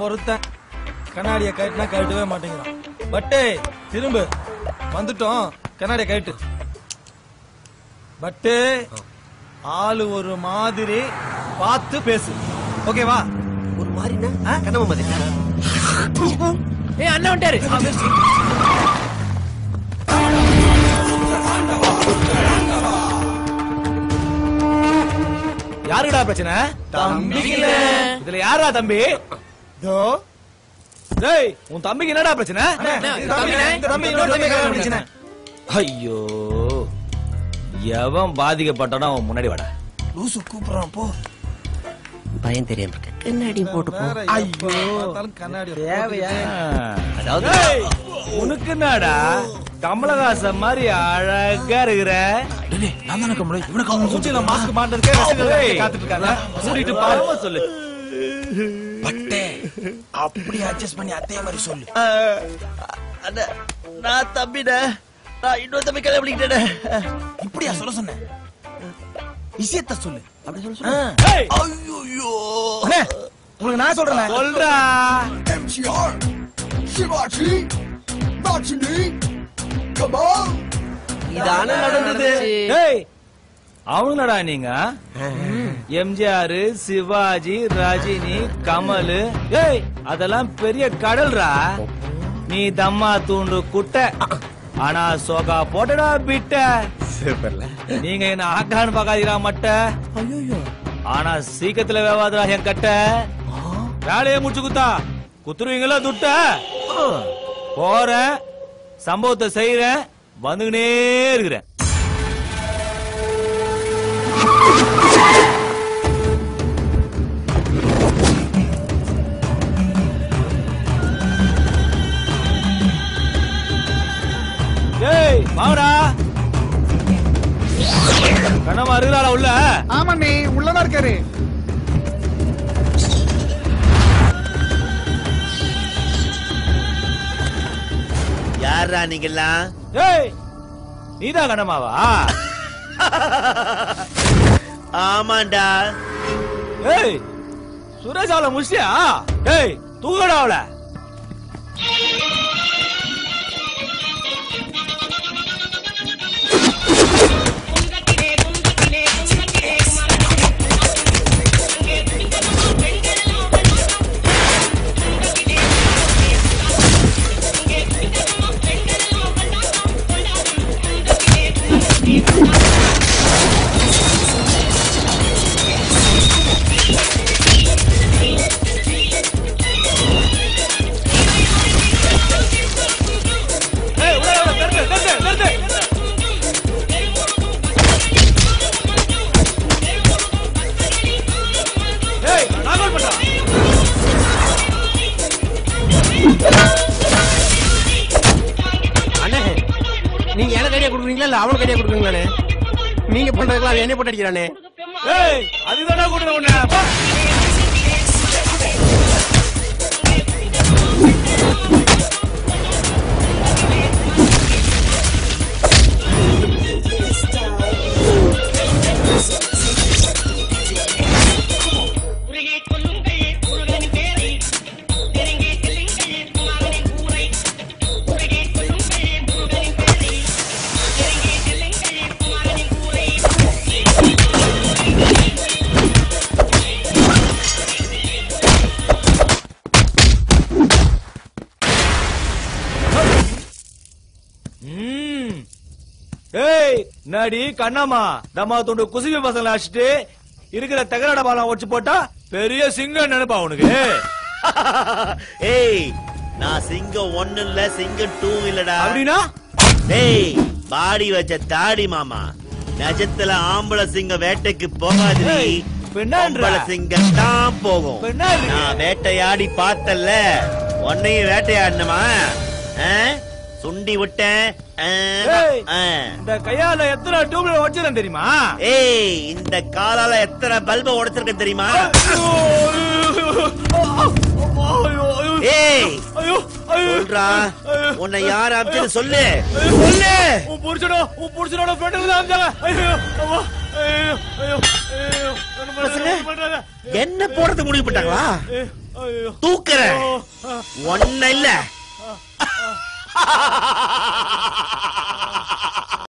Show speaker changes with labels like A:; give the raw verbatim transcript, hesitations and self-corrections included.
A: ஒருத்தன் கண்ணாடியை கட்டினா கட்டவே மாட்டேங்கிறான். பட்டே திரும்ப வந்துட்டோம், கண்ணாடியை கட்டு. பட்டே ஆளு ஒரு மாதிரி பார்த்து பேசு, ஓகேவா?
B: ஒரு மாதிரினா கண்ணாம மாதிரி.
C: ஏய் அண்ணா வந்துட்டாரு.
A: யாருடா பிரச்சனை?
C: தம்பிக்கு.
A: இதுல யாரா தம்பி? தோ டேய், உன் தம்பிக்கு என்னடா பிரச்சனை? ஐயோ, எவன் பாதிக்கப்பட்டானோ அவன் முன்னாடி வாடா.
B: லூசு கூப்பிடுறான் போ. பயம் தெரியாம இருக்க கண்ணாடி போட்டு போ.
A: ஐயோ கண்ணாடி
B: தேவையா?
A: அதாவது உனக்கு என்னடா கமலஹாசன் மாதிரி அழகா இருக்கிற?
B: நான் தானே கமலை, இவனுக்கு அவன்
A: மூஞ்சில மாஸ்க் மாட்டதுக்கே ரசிகர்கள் காத்துட்டு இருக்காங்க. மூடிட்டு பாருமா சொல்லு.
B: பட்டே அப்படி அட்ஜஸ்ட் பண்ணி அதே மாதிரி சொல்லு.
D: அண்ணா, நான் தம்பிடா, நான் இன்னொரு தம்பி கல்யாணம் பண்ணிக்கிட்டேன்.
B: இப்படியா சொல்ல சொன்னேன்? விஷயத்த சொல்லு. அப்படி சொல்ல சொன்ன. ஐயோ உங்களுக்கு நான் சொல்றேன்.
A: சொல்றா.
E: M G R Sivaji Rajini Kamal.
B: இதான நடந்தது.
A: டேய், அவங்களடா நீங்க? எம்ஜிஆர், சிவாஜி, ரஜினி, கமல். ஏய், அதெல்லாம் பெரிய கடல்ரா. நீ தம்மா தூண்டு குட்டை, ஆனா சோகா போட்டடா பிட்ட. நீங்க என்ன ஆக்கான்னு பாக்காதீரா மட்ட. ஆனா சீக்கிரத்துல வேவாதரா என் கட்ட. வேலையை முடிச்சு குத்தா குத்துருவீங்களா துட்ட? போறேன், சம்பவத்தை செய்யறேன், வந்துகினே இருக்கிறேன். ஏய் வாடா. கண்ணம்மா இருக்கிறாளா உள்ள?
E: ஆமா நீ உள்ளதான் இருக்காரு.
D: யாரா நீங்கெல்லாம்?
A: ஏய், நீதான் கண்ணம்மாவா?
D: ஆமாண்டா.
A: ஏய், சுரேஷ் அவளை முடிச்சியா? ஏய், தூக்கடா அவளை.
B: நீங்க எனக்கு ஐடியா கொடுக்குறீங்களா இல்ல அவனுக்கு ஐடியா கொடுக்குறீங்களானே? நீங்க பண்றதுக்கு என்னைய போட்டு அடிக்கிறானே.
A: ஏய், அதுதானா கூட உன்னை. நடி கண்ணம்மா தம்மா துண்டு குசிவி பசங்களை அடிச்சுட்டு இருக்கிற தகராட பாலம் உடைச்சு போட்டா பெரிய சிங்கம் நினைப்பா உனக்கு.
D: ஏய், நான் சிங்கம் ஒன்னு இல்ல, சிங்கம் டூ இல்லடா.
A: அப்படின்னா?
D: ஏய், பாடி வச்ச தாடி மாமா. நிஜத்துல ஆம்பளை சிங்கம் வேட்டைக்கு போகாது, பொம்பளை சிங்கம் தான் போகும். நான் வேட்டையாடி பார்த்தல்ல, உன்னையும் வேட்டையாடணுமா? சுண்டி விட்டேன்.
A: இந்த கையால எத்தனை டியூப்ல உடைச்சிருக்கேன் தெரியுமா?
D: ஏய், இந்த காலால எத்தனை பல்ப உடைச்சிருக்கேன் தெரியுமா? ஏய், சொல்றா, உன்னை யார் அமிச்சது சொல்லு சொல்லு.
A: உன் புருஷனோ உன் புருஷனோட ஃப்ரெண்ட் தான் அமிச்சாங்க.
D: என்ன போடுறது முடிவு பண்ணிட்டாங்களா? தூக்குறேன் ஒன்ன இல்ல